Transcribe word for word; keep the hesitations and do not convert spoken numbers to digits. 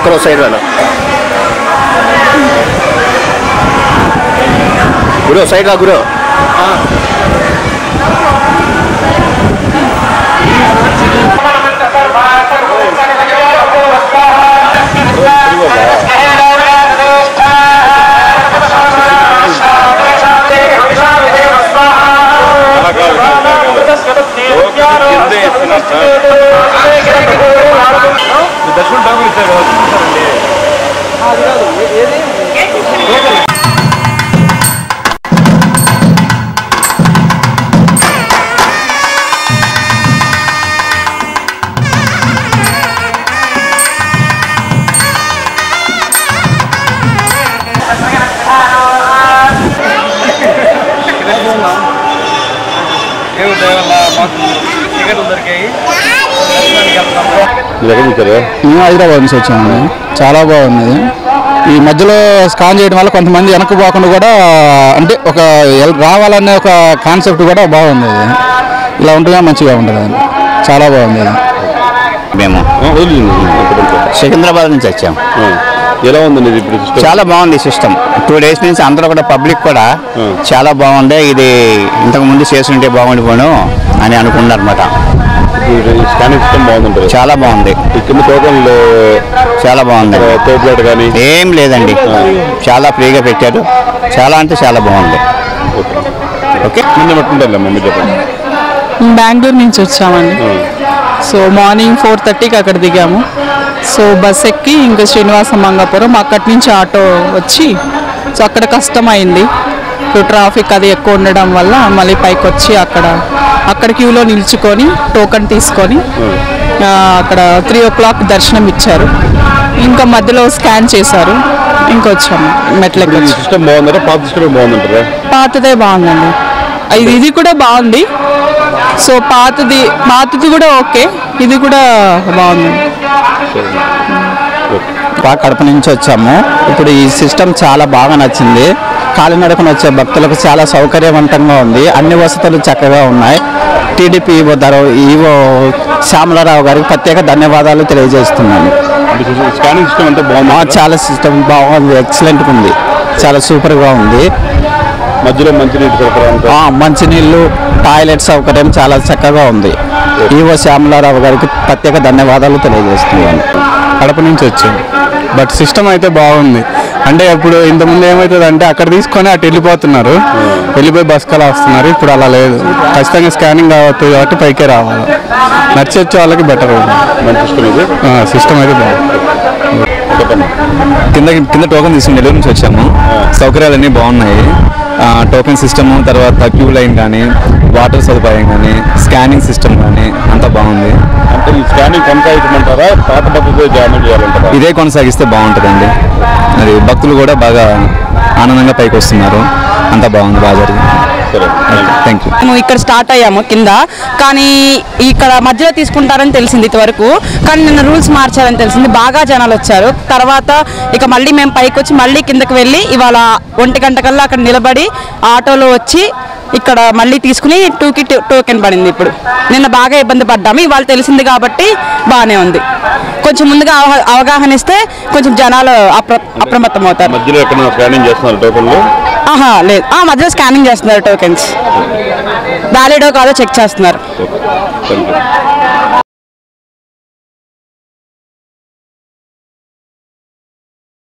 Cross side वाला गुरु side ला गुरु दर्शन डाबू మేము హైదరాబాద్ నుంచి వచ్చామండి. చాలా బాగుంది. ఈ మధ్యలో స్కాన్ చేయడం వల్ల కొంతమంది వెనక్కి పోకుండా కూడా అంటే ఒక రావాలనే ఒక కాన్సెప్ట్ కూడా బాగుంది. ఇలా ఉంటుందా మంచిగా ఉంటుంది. చాలా బాగుంది. మేము సికింద్రాబాద్ నుంచి వచ్చాము. ఎలా ఉందండి ఇప్పుడు? చాలా బాగుంది సిస్టమ్. టూ డేస్ నుంచి అందరూ కూడా పబ్లిక్ కూడా చాలా బాగుంది. ఇది ఇంతకు ముందు చేస్తుంటే బాగుండిపోను అని అనుకున్నారు అనమాట. స్కానింగ్ సిస్టమ్ బాగుంది. చాలా బాగుంది. కింద టోకన్లు చాలా బాగుంది. తోపులాట కానీ ఏం లేదండి. చాలా ఫ్రీగా పెట్టారు. చాలా అంటే చాలా బాగుంది. ఓకే మమ్మీ చెప్పండి. బెంగళూరు నుంచి వచ్చామండి. సో మార్నింగ్ ఫోర్ థర్టీకి అక్కడ దిగాము. సో బస్ ఎక్కి ఇంకా శ్రీనివాస మంగాపురం అక్కడి నుంచి ఆటో వచ్చి సో అక్కడ కష్టమైంది. ట్రాఫిక్ అది ఎక్కువ ఉండడం వల్ల మళ్ళీ పైకి వచ్చి అక్కడ అక్కడ క్యూలో నిల్చుకొని టోకన్ తీసుకొని అక్కడ త్రీ ఓ క్లాక్ దర్శనం ఇచ్చారు. ఇంకా మధ్యలో స్కాన్ చేశారు. ఇంకొచ్చాము మెట్లకి. సిస్టమ్ బాగుందా? పాత సిస్టమ్ బాగుందంటారా? పాతదే బాగుందండి. ఇది ఇది కూడా బాగుంది. సో పాతది పాతది కూడా ఓకే. ఇది కూడా బాగుంది. కడప నుంచి వచ్చాము. ఇప్పుడు ఈ సిస్టమ్ చాలా బాగా నచ్చింది. కాలినడకన వచ్చే భక్తులకు చాలా సౌకర్యవంతంగా ఉంది. అన్ని వసతులు చక్కగా ఉన్నాయి. టీడీపీ ఈవో ధర ఈవో శ్యామలారావు గారికి ప్రత్యేక ధన్యవాదాలు తెలియజేస్తున్నాను. స్కానింగ్ సిస్టమ్ అంతా బాగుంది. చాలా సిస్టమ్ బాగుంది. ఎక్సలెంట్గా ఉంది. చాలా సూపర్గా ఉంది. మధ్యలో మంచినీటి సౌకర్యం, మంచినీళ్ళు, టాయిలెట్ సౌకర్యం చాలా చక్కగా ఉంది. ఈవో శ్యామలారావు గారికి ప్రత్యేక ధన్యవాదాలు తెలియజేస్తున్నాను. కడప నుంచి వచ్చాను. బట్ సిస్టమ్ అయితే బాగుంది. అంటే ఇప్పుడు ఇంతకుముందు ఏమవుతుంది అంటే అక్కడ తీసుకొని అటు వెళ్ళిపోతున్నారు, వెళ్ళిపోయి బస్ కలా వస్తున్నారు. ఇప్పుడు అలా లేదు. ఖచ్చితంగా స్కానింగ్ అవుతుంది కాబట్టి పైకే రావాలి. నడిచి వచ్చే వాళ్ళకి బెటర్ సిస్టమ్ అయితే బాగుంది. కింద కింద టోకెన్ తీసుకుని నెల్లూరు నుంచి వచ్చాము. సౌకర్యాలు అన్నీ బాగున్నాయి. టోకెన్ సిస్టము, తర్వాత క్యూ లైన్ కానీ, వాటర్ సదుపాయం కానీ, స్కానింగ్ సిస్టమ్ కానీ అంతా బాగుంది. అంటే ఈ స్కానింగ్ కొనసాగించమంటారా? పాత పద్ధతిలో జాయిన్ చేయాలంటారా? ఇదే కొనసాగిస్తే బాగుంటుందండి. మరి భక్తులు కూడా బాగా ఆనందంగా పైకి వస్తున్నారు. అంతా బాగుంది. బాగా జరిగింది. Thank you. మేము ఇక్కడ స్టార్ట్ అయ్యాము కింద, కానీ ఇక్కడ మధ్యలో తీసుకుంటారని తెలిసింది ఇంతవరకు. కానీ నిన్న రూల్స్ మార్చారని తెలిసింది. బాగా జనాలు వచ్చారు. తర్వాత ఇక మళ్ళీ మేము పైకి వచ్చి మళ్ళీ కిందకి వెళ్ళి ఇవాళ ఒంటి గంట కల్లా అక్కడ నిలబడి ఆటోలో వచ్చి ఇక్కడ మళ్ళీ తీసుకుని టూకి టోకెన్ పడింది. ఇప్పుడు నిన్న బాగా ఇబ్బంది పడ్డాము. ఇవాళ తెలిసింది కాబట్టి బాగానే ఉంది. కొంచెం ముందుగా అవగాహన ఇస్తే కొంచెం జనాలు అప్ర అప్రమత్తం అవుతారు. మధ్యలో ఎక్కడ స్కానింగ్ చేస్తున్నారు టోకెన్లు? ఆహా లేదు. మధ్యలో స్కానింగ్ చేస్తున్నారు. టోకెన్స్ వ్యాలిడో కాదో చెక్ చేస్తున్నారు.